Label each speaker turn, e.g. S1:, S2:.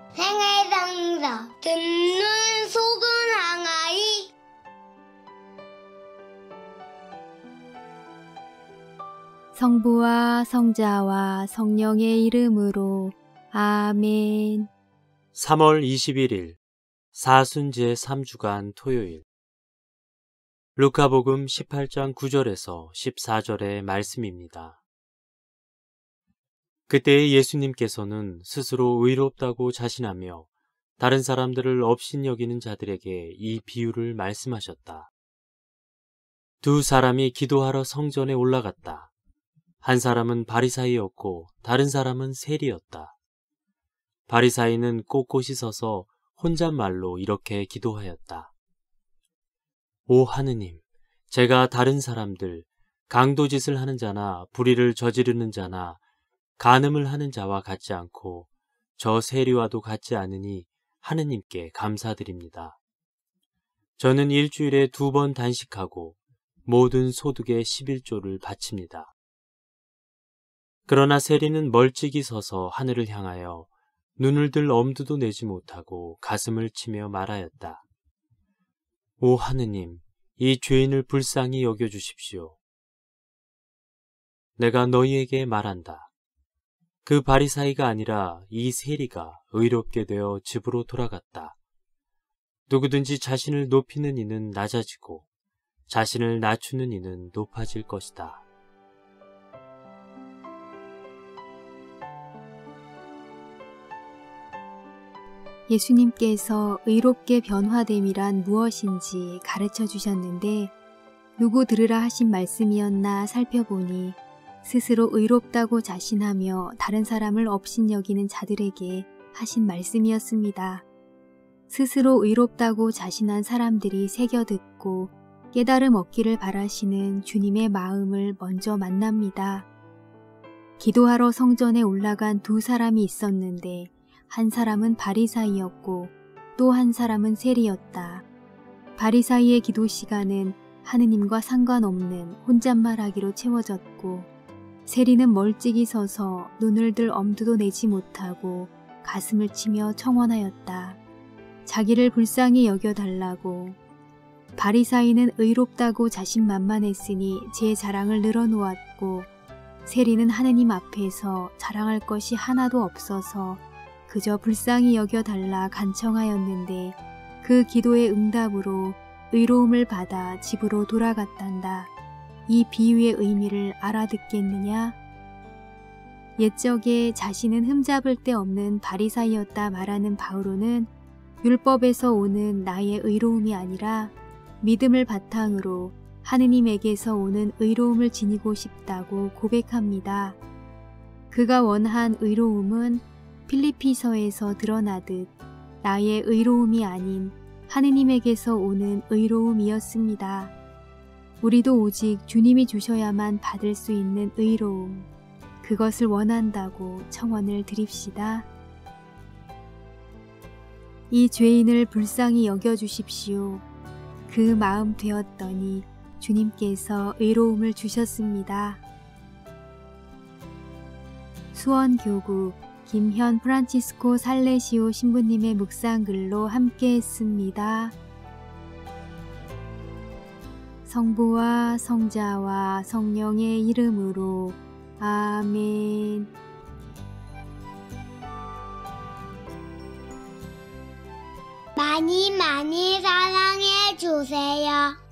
S1: 생애상서 듣는 속은 항아리.
S2: 성부와 성자와 성령의 이름으로 아멘.
S3: 3월 21일 사순제 3주간 토요일. 루카복음 18장 9절에서 14절의 말씀입니다. 그때 예수님께서는 스스로 의롭다고 자신하며 다른 사람들을 업신여기는 자들에게 이 비유를 말씀하셨다. 두 사람이 기도하러 성전에 올라갔다. 한 사람은 바리사이였고 다른 사람은 세리였다. 바리사이는 꼿꼿이 서서 혼잣말로 이렇게 기도하였다. 오 하느님, 제가 다른 사람들, 강도짓을 하는 자나 불의를 저지르는 자나 간음을 하는 자와 같지 않고 저 세리와도 같지 않으니 하느님께 감사드립니다. 저는 일주일에 2번 단식하고 모든 소득의 11조를 바칩니다. 그러나 세리는 멀찍이 서서 하늘을 향하여 눈을 들 엄두도 내지 못하고 가슴을 치며 말하였다. 오 하느님, 이 죄인을 불쌍히 여겨주십시오. 내가 너희에게 말한다. 그 바리사이가 아니라 이 세리가 의롭게 되어 집으로 돌아갔다. 누구든지 자신을 높이는 이는 낮아지고 자신을 낮추는 이는 높아질 것이다.
S2: 예수님께서 의롭게 변화됨이란 무엇인지 가르쳐 주셨는데 누구 들으라 하신 말씀이었나 살펴보니 스스로 의롭다고 자신하며 다른 사람을 업신여기는 자들에게 하신 말씀이었습니다. 스스로 의롭다고 자신한 사람들이 새겨 듣고 깨달음 얻기를 바라시는 주님의 마음을 먼저 만납니다. 기도하러 성전에 올라간 두 사람이 있었는데 한 사람은 바리사이였고 또 한 사람은 세리였다. 바리사이의 기도 시간은 하느님과 상관없는 혼잣말하기로 채워졌고 세리는 멀찍이 서서 눈을 들 엄두도 내지 못하고 가슴을 치며 청원하였다. 자기를 불쌍히 여겨달라고. 바리사이는 의롭다고 자신만만했으니 제 자랑을 늘어놓았고 세리는 하느님 앞에서 자랑할 것이 하나도 없어서 그저 불쌍히 여겨달라 간청하였는데 그 기도의 응답으로 의로움을 받아 집으로 돌아갔단다. 이 비유의 의미를 알아듣겠느냐? 옛적에 자신은 흠잡을 데 없는 바리사이였다 말하는 바오로는 율법에서 오는 나의 의로움이 아니라 믿음을 바탕으로 하느님에게서 오는 의로움을 지니고 싶다고 고백합니다. 그가 원한 의로움은 필리피서에서 드러나듯 나의 의로움이 아닌 하느님에게서 오는 의로움이었습니다. 우리도 오직 주님이 주셔야만 받을 수 있는 의로움, 그것을 원한다고 청원을 드립시다. 이 죄인을 불쌍히 여겨주십시오. 그 마음 되었더니 주님께서 의로움을 주셨습니다. 수원교구 김현 프란치스코 살레시오 신부님의 묵상글로 함께했습니다. 성부와 성자와 성령의 이름으로 아멘.
S1: 많이 많이 사랑해 주세요.